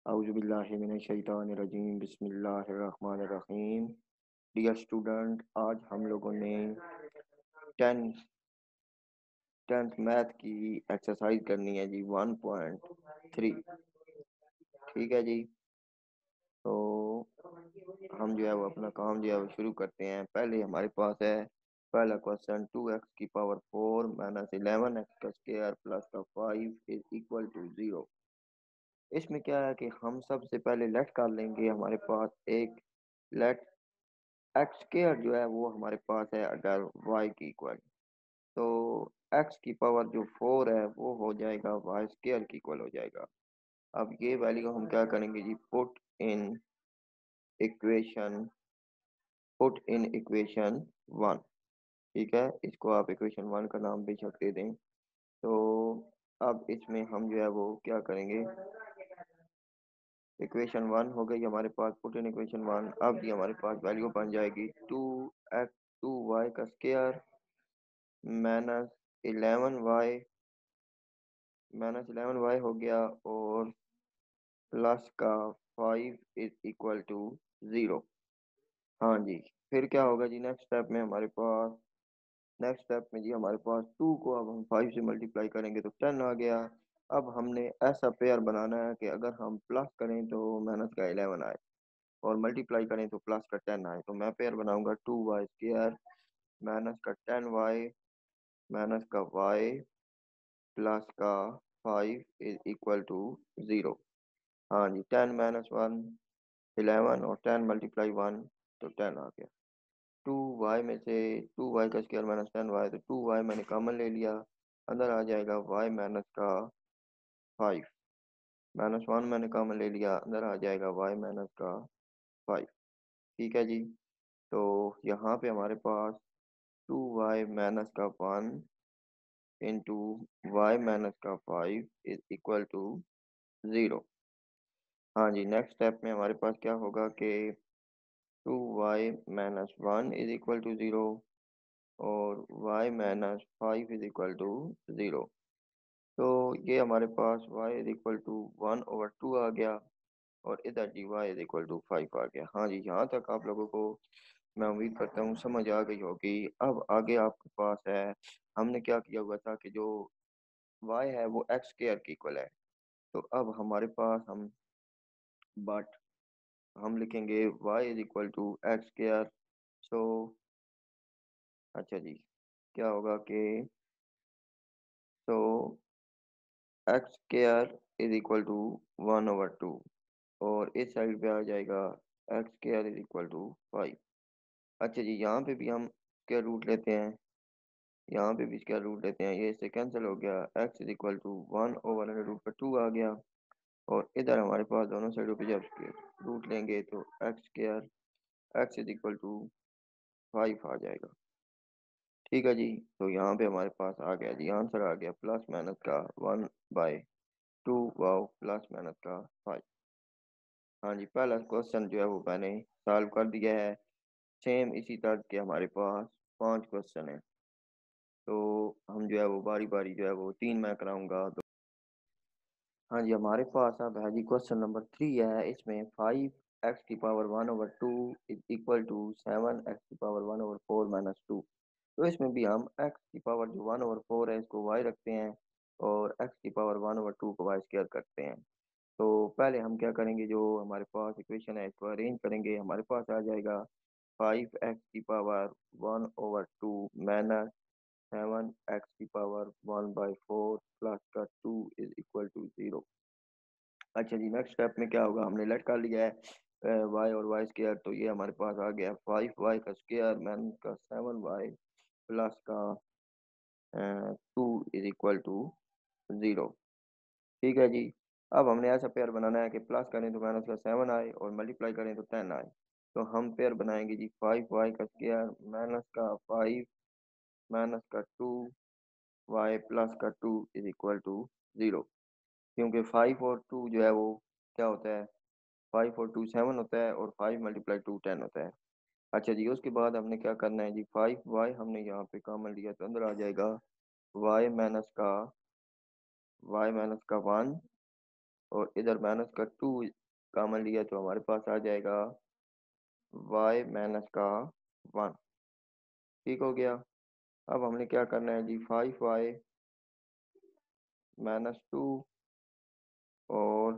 औज़ुबिल्लाहिमिनश्शैतानिर्रजीम बिस्मिल्लाहिर्रहमानिर्रहीम। Dear student, आज हम लोगों ने टेंथ टेंथ मैथ की एक्सरसाइज करनी है जी 1.3। ठीक है जी। तो हम जो है वो अपना काम जो है वो शुरू करते हैं। पहले हमारे पास है पहला क्वेश्चन, 2x की पावर 4 माइनस 11x का स्क्वायर प्लस का 5 इज इक्वल टू 0। इसमें क्या है कि हम सबसे पहले लेट कर लेंगे। हमारे पास एक लेट एक्स स्क्वायर जो है वो हमारे पास है अगर वाई की इक्वल, तो एक्स की पावर जो 4 है वो हो जाएगा वाई स्क्वायर की इक्वल हो जाएगा। अब ये वैल्यू हम क्या करेंगे जी, इक्वेशन पुट इन इक्वेशन 1। ठीक है, इसको आप इक्वेशन 1 का नाम बेशक दे दें। तो अब इसमें हम जो है वो क्या करेंगे, इक्वेशन 1 हो गई हमारे पास, पुट इन इक्वेशन 1। अब ये हमारे पास वैल्यू बन जाएगी 2 वाई का स्क्वायर माइनस 11y हो गया और प्लस का 5 इज इक्वल टू 0। हाँ जी। फिर क्या होगा जी, नेक्स्ट स्टेप में जी हमारे पास 2 को अब हम 5 से मल्टीप्लाई करेंगे तो 10 आ गया। अब हमने ऐसा पेयर बनाना है कि अगर हम प्लस करें तो माइनस का 11 आए और मल्टीप्लाई करें तो प्लस का 10 आए। तो मैं पेयर बनाऊंगा 2y स्क्वायर माइनस का 10y माइनस का y प्लस का 5 इज इक्वल टू 0। हाँ जी, 10 माइनस 1 11 और 10 मल्टीप्लाई 1 तो 10 आ गया। 2y में से 2y का स्क्वायर माइनस 10y, तो 2y मैंने कॉमन ले लिया, अंदर आ जाएगा y माइनस का 5 माइनस 1 मैंने कॉमन ले लिया, अंदर आ जाएगा y माइनस का 5। ठीक है जी। तो यहाँ पे हमारे पास 2y माइनस का 1 इंटू वाई माइनस का 5 इज इक्वल टू 0। हाँ जी, नेक्स्ट स्टेप में हमारे पास क्या होगा कि 2y minus 1 is equal to 0 और y minus 5 is equal to 0। तो ये हमारे पास y इज इक्वल टू 1/2 आ गया और इधर जी y इज इक्वल टू 5 आ गया। हाँ जी, यहाँ तक आप लोगों को मैं उम्मीद करता हूँ समझ आ गई होगी। अब आगे आपके पास है, हमने क्या किया हुआ था कि जो y है वो x स्क्वायर की इक्वल है। तो अब हमारे पास बट हम लिखेंगे y is equal to x square. So अच्छा जी, क्या होगा कि so x square is equal to 1/2 और इस साइड पे आ जाएगा x square is equal to 5। अच्छा जी, यहाँ पे भी हम स्क्वायर रूट लेते हैं, यहाँ पे भी स्क्वायर रूट लेते हैं, ये इससे कैंसिल हो गया। एक्स इज इक्वल टू 1/√2 आ गया और इधर हमारे पास दोनों साइडों पे जब स्क्वायर रूट लेंगे तो x square x is equal to 5 आ जाएगा। ठीक है जी। तो यहाँ पे हमारे पास आ गया जी, आंसर आ गया प्लस माइनस का 1/2 वाओ प्लस माइनस का 5। हाँ जी, पहला क्वेश्चन जो है वो मैंने सॉल्व कर दिया है। सेम इसी तरह के हमारे पास 5 क्वेश्चन है, तो हम जो है वो बारी बारी जो है वो 3 मैं कराऊंगा। तो हाँ जी, हमारे पास अब है जी क्वेश्चन नंबर 3 है। इसमें 5x की power 1/2 is equal to 7x की पावर 1/4 माइनस 2। तो इसमें भी हम x की पावर जो 1/4 है इसको y रखते हैं और x की पावर 1/2 को y स्क्वायर करते हैं। तो पहले हम क्या करेंगे, जो हमारे पास इक्वेशन है इसको अरेंज करेंगे। हमारे पास आ जाएगा 5x की पावर 1/2 माइनस 7x की पावर 1/4 प्लस का 2 इज इक्वल टू 0। अच्छा जी, नेक्स्ट स्टेप में क्या होगा, हमने लेट कर लिया है वाई और वाई स्क्वायर, तो ये हमारे पास आ गया 5y का स्क्वायर माइनस का 7y प्लस का 2 इज इक्वल टू 0। ठीक है जी। अब हमने ऐसा पेयर बनाना है कि प्लस करें तो माइनस का 7 आए और मल्टीप्लाई करें तो 10 आए। तो हम पेयर बनाएंगे जी 5y का स्क्वायर माइनस का 5 माइनस का 2y प्लस का 2 इज इक्वल टू 0। क्योंकि 5 और 2 जो है वो क्या होता है, 5 और 2 7 होता है और 5 मल्टीप्लाई 2 10 होता है। अच्छा जी, उसके बाद हमने क्या करना है जी, 5y हमने यहाँ पे कॉमन लिया तो अंदर आ जाएगा y माइनस का 1 और इधर माइनस का 2 कॉमन लिया तो हमारे पास आ जाएगा y माइनस का 1। ठीक हो गया। अब हमने क्या करना है जी, 5y माइनस 2 और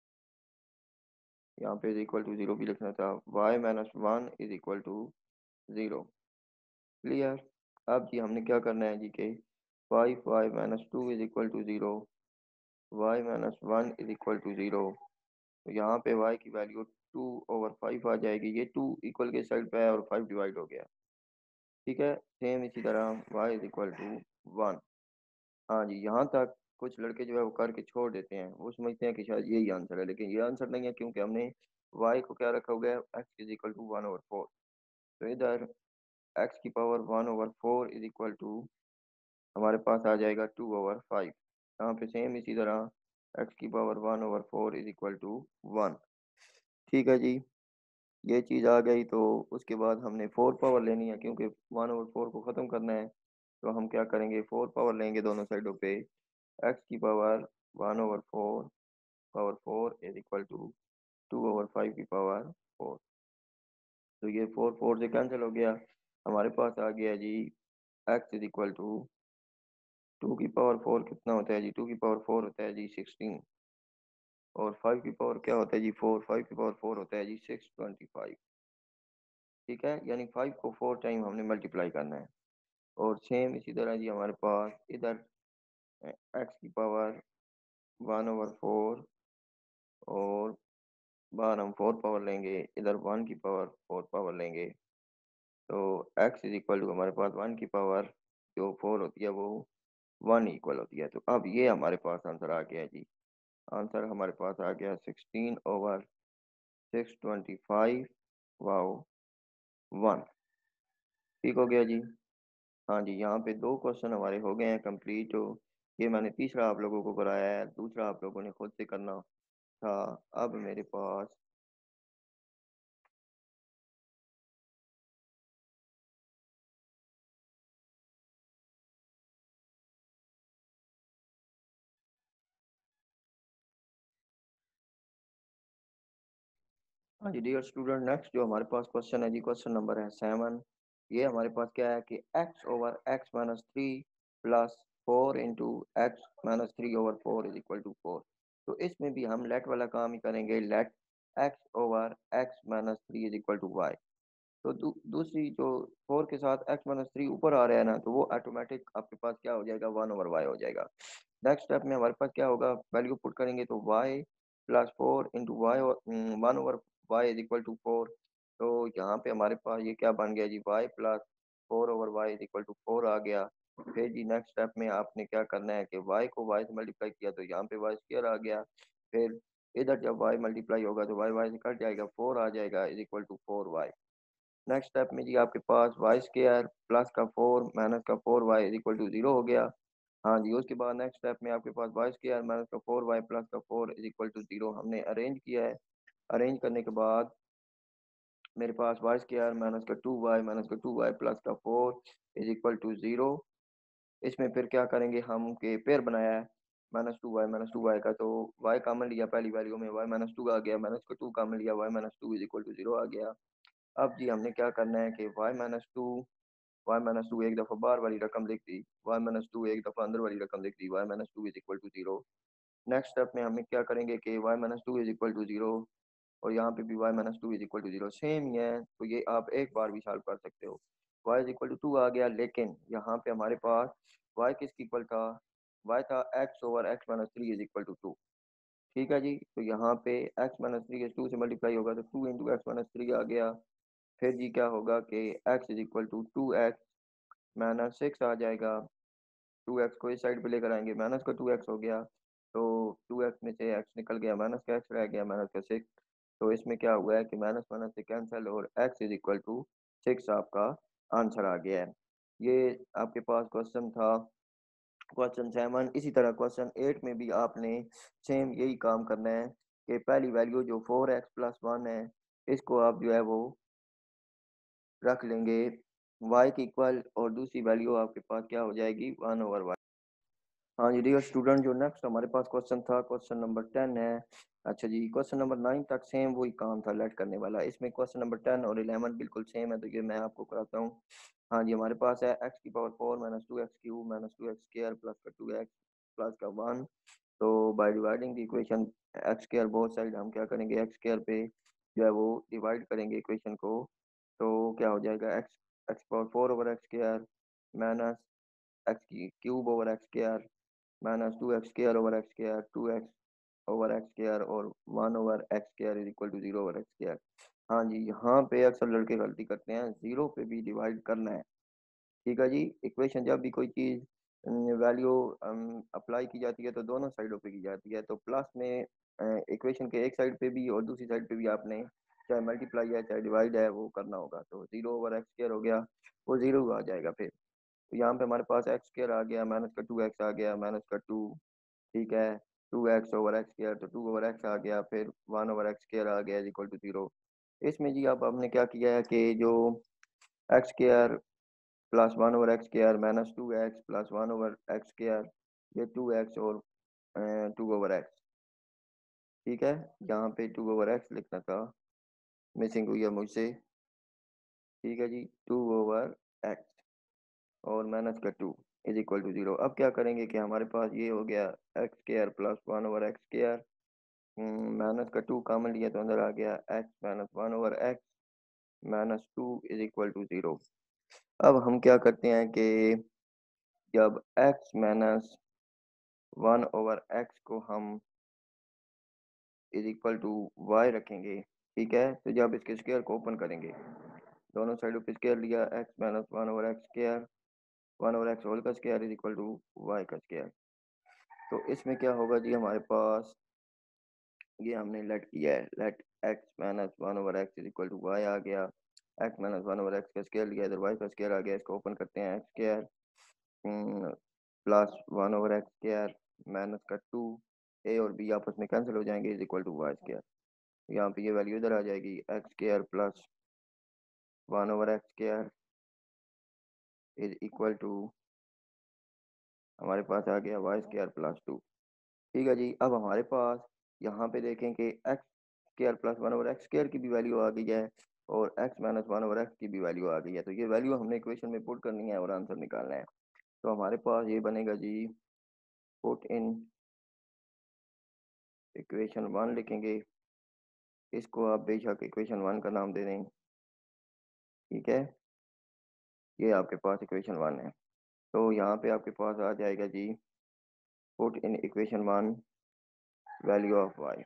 यहाँ पे इज इक्वल टू 0 भी लिखना था, y minus 1 is equal to 0। Clear. अब जी हमने क्या करना है जी के 5y minus 2 is equal to 0, y minus 1 is equal to 0। तो यहाँ पे y की वैल्यू 2/5 आ जाएगी। ये 2 इक्वल के साइड पे है और 5 डिवाइड हो गया। ठीक है। सेम इसी तरह y इज इक्वल टू 1। हाँ जी, यहाँ तक कुछ लड़के जो है वो करके छोड़ देते हैं, वो समझते हैं कि शायद यही आंसर है, लेकिन ये आंसर नहीं है, क्योंकि हमने y को क्या रखा हुआ है, x इज इक्वल टू 1/4। तो इधर x की पावर 1/4 इज इक्वल टू हमारे पास आ जाएगा 2/5। यहाँ पे सेम इसी तरह x की पावर 1/4 इज इक्वल टू 1। ठीक है जी, ये चीज़ आ गई। तो उसके बाद हमने 4 पावर लेनी है, क्योंकि 1/4 को ख़त्म करना है। तो हम क्या करेंगे, 4 पावर लेंगे दोनों साइडों पे। x की power 1/4 power 4 is equal to 2/5 की पावर 4। तो ये 4 4 से कैंसिल हो गया। हमारे पास आ गया जी x इज इक्वल टू 2 की पावर 4 कितना होता है जी, 2 की पावर 4 होता है जी 16। और 5 की पावर क्या होता है जी 4, 5 की पावर 4 होता है जी 625। ठीक है, यानी 5 को 4 टाइम हमने मल्टीप्लाई करना है। और सेम इसी तरह जी हमारे पास इधर x की पावर 1/4 और बाहर हम 4 पावर लेंगे, इधर 1 की पावर 4 पावर लेंगे। तो x इज इक्वल टू हमारे पास 1 की पावर जो 4 होती है वो 1 इक्वल होती है। तो अब ये हमारे पास आंसर आ गया जी। आंसर हमारे पास आ गया 16/625 वाओ 1। ठीक हो गया जी। हाँ जी, यहाँ पे 2 क्वेश्चन हमारे हो गए हैं कंप्लीट। तो ये मैंने तीसरा आप लोगों को कराया है, दूसरा आप लोगों ने खुद से करना था। अब मेरे पास हाँ जी डियर स्टूडेंट, नेक्स्ट जो हमारे पास क्वेश्चन है जी, क्वेश्चन नंबर है 7। ये हमारे पास क्या है कि x/x-3 plus 4 × x-3/4 is equal to 4। तो इसमें भी हम लेट वाला काम ही करेंगे, let x/x-3 is equal to y। तो दूसरी जो 4 के साथ x-3 ऊपर आ रहा है ना, तो वो ऑटोमेटिक आपके पास क्या हो जाएगा, 1/y हो जाएगा। नेक्स्ट स्टेप में हमारे पास क्या होगा, वैल्यू पुट करेंगे तो y प्लस 4 × y और 1/y इज इक्वल टू 4। तो यहाँ पे हमारे पास ये क्या बन गया जी, y plus 4/y is equal to 4 आ गया। फिर जी नेक्स्ट स्टेप में आपने क्या करना है कि y को y से मल्टीप्लाई किया तो यहाँ पे y स्क्वायर आ गया। फिर इधर जब y मल्टीप्लाई होगा तो y से कट जाएगा, 4 आ जाएगा is equal to 4y। Next step में जी आपके पास वाई स्क्वायर प्लस का 4 माइनस का 4y इज इक्वल टू 0 हो गया। हाँ जी, उसके बाद नेक्स्ट स्टेप में आपके पास वाई स्क्वायर माइनस का 4y प्लस का 4 इज इक्वल टू 0 हमने अरेंज किया है। अरेंज करने के बाद मेरे पास वाई स्क्वायर माइनस का 2y माइनस का 2y प्लस का 4 इज इक्वल टू 0। इसमें फिर क्या करेंगे हम के पेयर बनाया है माइनस टू वाई का, तो y कॉमन लिया पहली वैल्यू में, y-2 आ गया, माइनस का 2 कॉमन लिया, y-2 इज इक्वल टू 0 आ गया। अब जी हमने क्या करना है कि y-2 एक दफ़ा बाहर वाली रकम लिख दी, y-2 एक दफ़ा अंदर वाली रकम लिख दी, y-2 is equal to 0। Next step में हम क्या करेंगे कि y-2 इज इक्वल टू 0 और यहाँ पे भी y-2 is equal to 0 same ही है। तो ये आप एक बार भी सॉल्व कर सकते हो। y इज इक्वल टू 2 आ गया, लेकिन यहाँ पे हमारे पास y किसकी इक्वल था, y था x/x-3 इज इक्वल टू 2। ठीक है जी, तो यहाँ पे x-3 के 2 से मल्टीप्लाई होगा तो 2 इंटू x-3 आ गया। फिर जी क्या होगा कि x is equal to 2x-6 आ जाएगा। 2x को इस साइड पे लेकर आएंगे, माइनस का 2x हो गया। तो 2x में से x निकल गया, माइनस का x रह गया, माइनस का 6। तो इसमें क्या हुआ है कि माइनस माइनस से कैंसिल और x इज इक्वल टू 6 आपका आंसर आ गया है। ये आपके पास क्वेश्चन था क्वेश्चन 7। इसी तरह क्वेश्चन 8 में भी आपने सेम यही काम करना है कि पहली वैल्यू जो 4x+1 है, इसको आप जो है वो रख लेंगे y के इक्वल, और दूसरी वैल्यू आपके पास क्या हो जाएगी 1/y। हाँ जी डियर स्टूडेंट, जो नेक्स्ट हमारे पास क्वेश्चन था क्वेश्चन नंबर 10 है। अच्छा जी, क्वेश्चन नंबर 9 तक सेम वही काम था लेट करने वाला। इसमें क्वेश्चन नंबर 10 और 11 बिल्कुल सेम है, तो ये मैं आपको कराता हूँ। हाँ जी, हमारे पास है एक्स की power 4 minus two x cube minus two x square plus का 2x प्लस का 1। तो by dividing the equation x square both side, हम क्या करेंगे एक्स स्क्र पे जो है वो डिवाइड करेंगे इक्वेशन को। तो क्या हो जाएगा x x power 4 over x square minus x की cube over x square minus two x square over x square 2x over x square और 1 over x square is equal to 0 over x square. हाँ जी, यहाँ पे अक्सर लड़के गलती करते हैं, जीरो पे भी डिवाइड करना है। ठीक है जी, इक्वेशन जब भी कोई चीज़ वैल्यू अप्लाई की जाती है तो दोनों साइडों पे की जाती है। तो प्लस में इक्वेशन के एक साइड पे भी और दूसरी साइड पे भी आपने चाहे मल्टीप्लाई है चाहे डिवाइड है वो करना होगा। तो 0 ओवर एक्स स्क्र हो गया, वो जीरो आ जाएगा फिर। तो यहाँ पे हमारे पास एक्स स्क्र आ गया माइनस का 2x आ गया माइनस का 2। ठीक है, 2x ओवर एक्स स्क्र तो 2 ओवर एक्स आ गया, फिर 1 ओवर एक्स स्क्र आ गया इक्वल टू 0। इसमें जी अब हमने क्या किया है कि जो x square plus 1 over x square minus 2x plus 1 over x square, ये 2x और 2 ओवर एक्स। ठीक है, यहाँ पे 2 ओवर एक्स लिखना था, मिसिंग हुई है मुझसे। ठीक है जी, 2 ओवर एक्स और माइनस का 2 इज इक्वल टू 0। अब क्या करेंगे कि हमारे पास ये हो गया x square plus 1 over x square, minus का 2 कॉमन लिया तो अंदर आ गया x minus 1 over x minus 2 is equal to 0। अब हम क्या करते हैं कि जब एक्स माइनस 1 ओवर एक्स को हम इज इक्वल टू वाई रखेंगे, ठीक है, तो जब इसके स्क्वायर को ओपन करेंगे दोनों साइडों पे स्क्वायर लिया, x minus 1 over x square 1 over x whole का square is equal to y का स्क्वायर। तो इसमें क्या होगा जी, हमारे पास ये हमने लेट किया है, let x minus 1 over x is equal to y आ गया। एक्स माइनस 1 ओवर एक्स का स्क्वायर लिया, इधर वाई का स्क्वायर आ गया, इसको ओपन करते हैं x square plus 1 over x square minus का 2, ए और बी आपस में कैंसिल हो जाएंगे is equal to y square. यहाँ पे ये वैल्यू इधर आ जाएगी, x square plus 1 over x square is equal to हमारे पास आ गया वाई स्क्वायर प्लस 2। ठीक है जी, अब हमारे पास यहाँ पे देखें कि x square plus 1 over x square की भी वैल्यू आ गई है और एक्स माइनस 1 ओवर एक्स की भी वैल्यू आ गई है। तो ये वैल्यू हमने इक्वेशन में पुट करनी है और आंसर निकालना है। तो हमारे पास ये बनेगा जी, पुट इन इक्वेशन 1 लिखेंगे, इसको आप बेशक इक्वेशन 1 का नाम दे दें। ठीक है, ये आपके पास इक्वेशन 1 है। तो यहाँ पे आपके पास आ जाएगा जी, put in equation 1 value of y.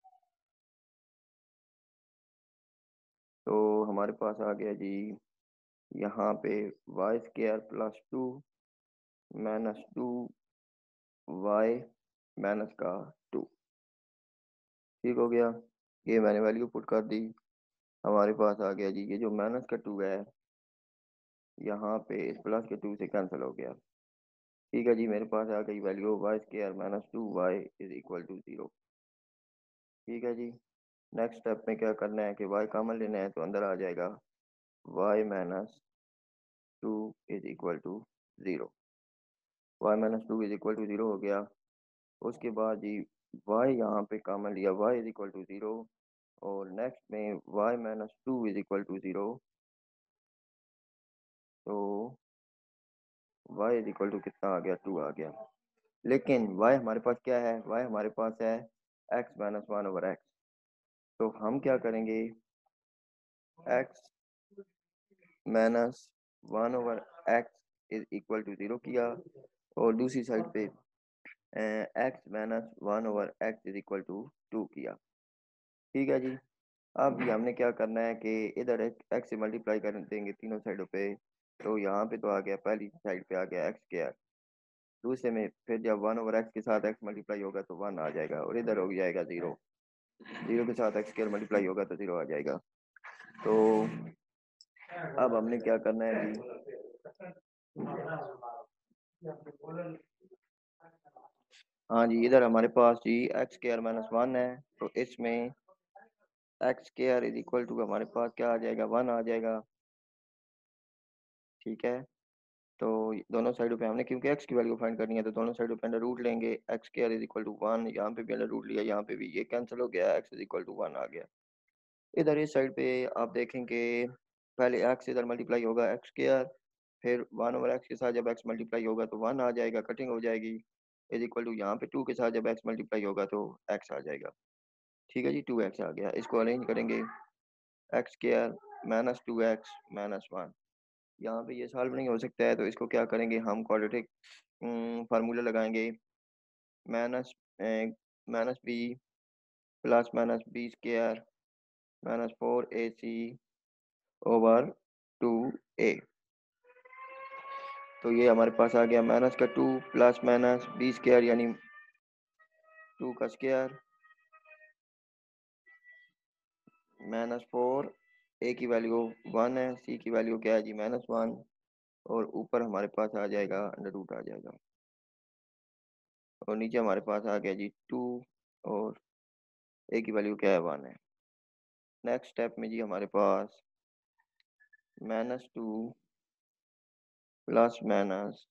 तो हमारे पास आ गया जी यहाँ पे y square plus 2 minus 2 y minus का 2। ठीक हो गया, ये मैंने वैल्यू पुट कर दी। हमारे पास आ गया जी, ये जो माइनस का 2 है यहाँ पे इस प्लस के 2 से कैंसिल हो गया। ठीक है जी, मेरे पास आ गई value y square minus 2 y is equal to 0। ठीक है जी, नेक्स्ट स्टेप में क्या करना है कि वाई कॉमन लेना है, तो अंदर आ जाएगा y minus 2 is equal to 0। Y minus 2 is equal to 0 हो गया। उसके बाद जी वाई यहाँ पे कॉमन लिया, वाई इज इक्वल टू 0 और नेक्स्ट में y minus 2 is equal to 0। तो वाई इज इक्वल टू कितना आ गया, 2 आ गया। लेकिन वाई हमारे पास क्या है, वाई हमारे पास है एक्स माइनस 1 ओवर एक्स। तो हम क्या करेंगे, x minus 1 over x is equal to 0 किया और दूसरी साइड पे x minus 1 over x is equal to 2 किया। ठीक है जी, अब ये हमने क्या करना है कि इधर एक एक्स से मल्टीप्लाई कर देंगे तीनों साइडों पे। तो यहाँ पे तो आ गया, पहली साइड पे आ गया एक्स स्क्वायर, दूसरे में फिर जब 1 ओवर एक्स के साथ एक्स मल्टीप्लाई होगा तो 1 आ जाएगा और इधर हो जाएगा 0। 0 के साथ एक्स स्क्वायर मल्टीप्लाई होगा तो 0 आ जाएगा। तो अब हमने क्या करना है जी, हाँ जी, इधर हमारे पास जी एक्स स्क्वायर माइनस 1 है, तो इसमें x square is equal to हमारे पास क्या आ जाएगा, 1 आ जाएगा। ठीक है, तो दोनों साइडों पे हमने क्योंकि एक्स की वैल्यू फाइंड करनी है तो दोनों साइडों पे अंडर रूट लेंगे। X square is equal to 1, यहाँ पे भी अंडर रूट लिया, यहाँ पे भी, ये कैंसिल हो गया, एक्स इज इक्वल टू 1 आ गया। इधर इस साइड पे आप देखेंगे पहले एक्स इधर मल्टीप्लाई होगा एक्स स्क्वायर, फिर 1/x के साथ जब एक्स मल्टीप्लाई होगा तो 1 आ जाएगा, कटिंग हो जाएगी, इज इक्वल टू यहाँ पे 2 के साथ जब एक्स मल्टीप्लाई होगा तो एक्स आ जाएगा। ठीक है जी, 2x आ गया। इसको अरेंज करेंगे, x square minus 2x minus 1, यहाँ पे ये सॉल्व नहीं हो सकता है तो इसको क्या करेंगे हम, क्वाड्रेटिक फार्मूला लगाएंगे, minus minus b plus minus b square minus 4ac over 2a। तो ये हमारे पास आ गया माइनस का 2 प्लस माइनस बी स्क्वायर यानी 2 का स्क्वायर माइनस 4, ए की वैल्यू 1 है, सी की वैल्यू क्या है जी -1, और ऊपर हमारे पास आ जाएगा अंडर रूट आ जाएगा, और नीचे हमारे पास आ गया जी 2, और ए की वैल्यू क्या है 1 है। नेक्स्ट स्टेप में जी हमारे पास -2 प्लस माइनस,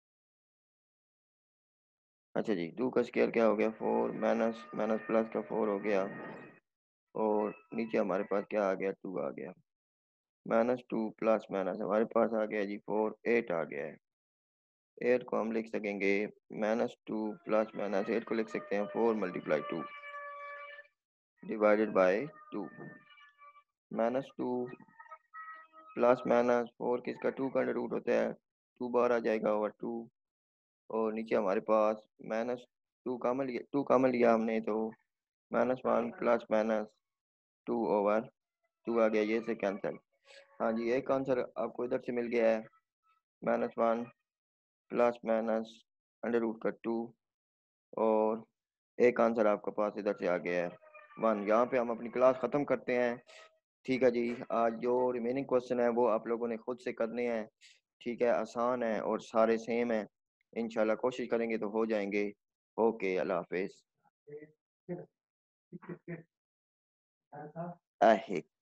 अच्छा जी 2 का स्क्वायर क्या हो गया 4, माइनस माइनस प्लस का 4 हो गया, और नीचे हमारे पास क्या आ गया 2 आ गया, -2 प्लस माइनस हमारे पास आ गया जी 4, 8 आ गया है। 8 को हम लिख सकेंगे -2 प्लस माइनस 8 को लिख सकते हैं 4 multiply 2 divided by 2, -2 plus minus 4 किसका 2 का अंडर रूट होता है, 2 बार आ जाएगा ओवर 2, और नीचे हमारे पास -2 कामन लिया हमने तो -1 प्लस माइनस 2 ओवर 2 आ गया, ये से कैंसिल। हाँ जी, एक आंसर आपको इधर से मिल गया है, -1 प्लस माइनस अंडर रूट का 2, और एक आंसर आपके पास इधर से आ गया है 1। यहाँ पे हम अपनी क्लास ख़त्म करते हैं। ठीक है जी, आज जो रिमेनिंग क्वेश्चन है वो आप लोगों ने खुद से करने हैं। ठीक है, आसान है और सारे सेम हैं, इंशाल्लाह कोशिश करेंगे तो हो जाएंगे। ओके, अल्लाह हाफिज़।